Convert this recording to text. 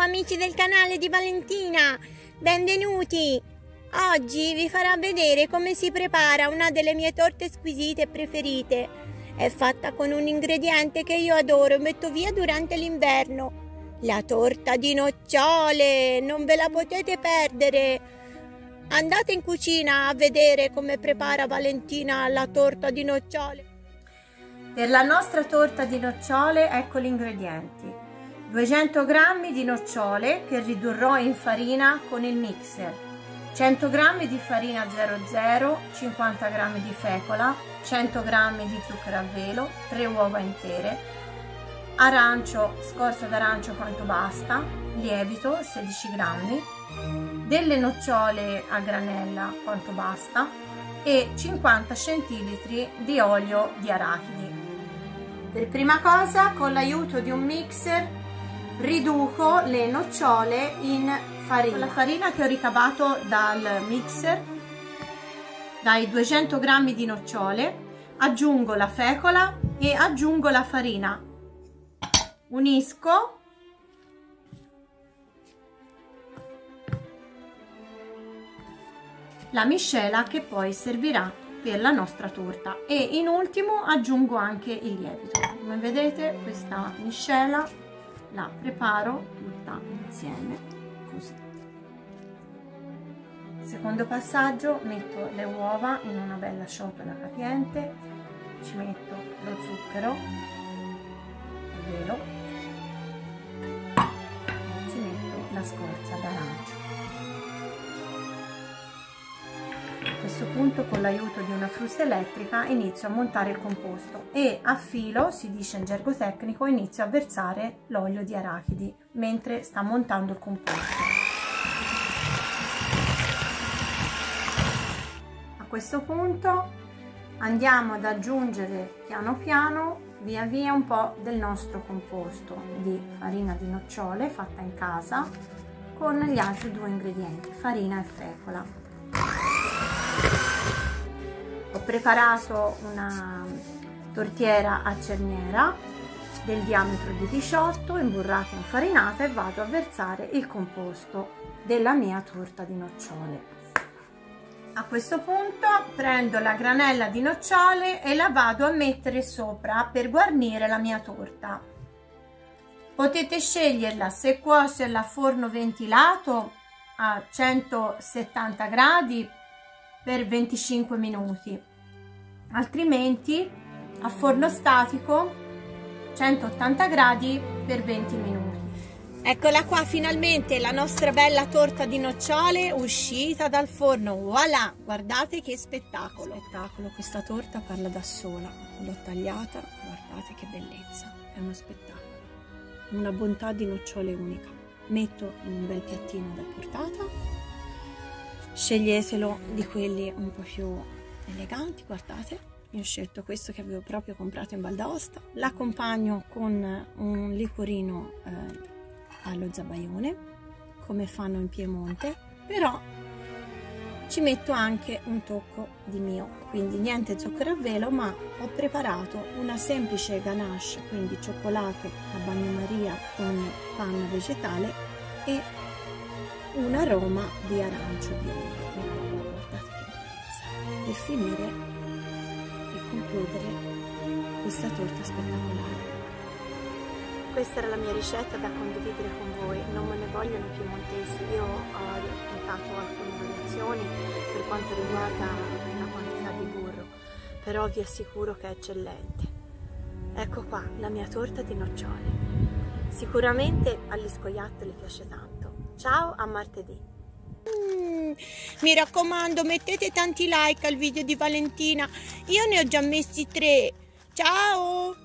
amici del canale di Valentina, benvenuti! Oggi vi farò vedere come si prepara una delle mie torte squisite preferite. È fatta con un ingrediente che io adoro e metto via durante l'inverno. La torta di nocciole, non ve la potete perdere. Andate in cucina a vedere come prepara Valentina la torta di nocciole. Per la nostra torta di nocciole ecco gli ingredienti. 200 g di nocciole che ridurrò in farina con il mixer, 100 g di farina 00, 50 g di fecola, 100 g di zucchero a velo, 3 uova intere, arancio, scorza d'arancio quanto basta, lievito 16 g, delle nocciole a granella quanto basta e 50 centilitri di olio di arachidi. Per prima cosa, con l'aiuto di un mixer, riduco le nocciole in farina. Con la farina che ho ricavato dal mixer, dai 200 g di nocciole, aggiungo la fecola e aggiungo la farina. Unisco la miscela che poi servirà per la nostra torta e in ultimo aggiungo anche il lievito. Come vedete, questa miscela la preparo tutta insieme così. Secondo passaggio, metto le uova in una bella ciotola capiente, ci metto lo zucchero a velo, ci metto la scorza d'arancio. A questo punto, con l'aiuto di una frusta elettrica, inizio a montare il composto e a filo, si dice in gergo tecnico, inizio a versare l'olio di arachidi mentre sta montando il composto. A questo punto andiamo ad aggiungere piano piano, via via, un po' del nostro composto di farina di nocciole fatta in casa con gli altri due ingredienti, farina e fecola. Ho preparato una tortiera a cerniera del diametro di 18, imburrata e infarinata, e vado a versare il composto della mia torta di nocciole. A questo punto prendo la granella di nocciole e la vado a mettere sopra per guarnire la mia torta. Potete sceglierla se cuocerla a forno ventilato a 170 gradi per 25 minuti, altrimenti a forno statico 180 gradi per 20 minuti. Eccola qua, finalmente la nostra bella torta di nocciole uscita dal forno. Voilà, guardate che spettacolo! Questa torta parla da sola. L'ho tagliata, guardate che bellezza, è uno spettacolo, una bontà di nocciole unica. Metto in un bel piattino da portata. Sceglietelo di quelli un po' più eleganti, guardate, io ho scelto questo che avevo proprio comprato in Val d'Aosta. L'accompagno con un liquorino allo zabaione, come fanno in Piemonte, però ci metto anche un tocco di mio, quindi niente zucchero a velo, ma ho preparato una semplice ganache, quindi cioccolato a bagnomaria con panna vegetale e un aroma di arancio biondo. Guardate che bellezza! Per finire e concludere questa torta spettacolare. Questa era la mia ricetta da condividere con voi. Non me ne vogliono i piemontesi, io ho applicato alcune variazioni per quanto riguarda la quantità di burro, però vi assicuro che è eccellente. Ecco qua la mia torta di nocciole. Sicuramente agli scoiattoli piace tanto. Ciao, a martedì. Mi raccomando, mettete tanti like al video di Valentina. Io ne ho già messi 3. Ciao!